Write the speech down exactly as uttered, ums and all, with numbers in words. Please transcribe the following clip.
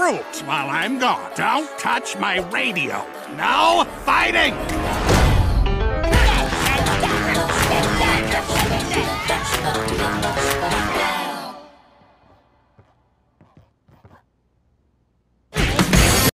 rules while I'm gone. Don't touch my radio. No fighting!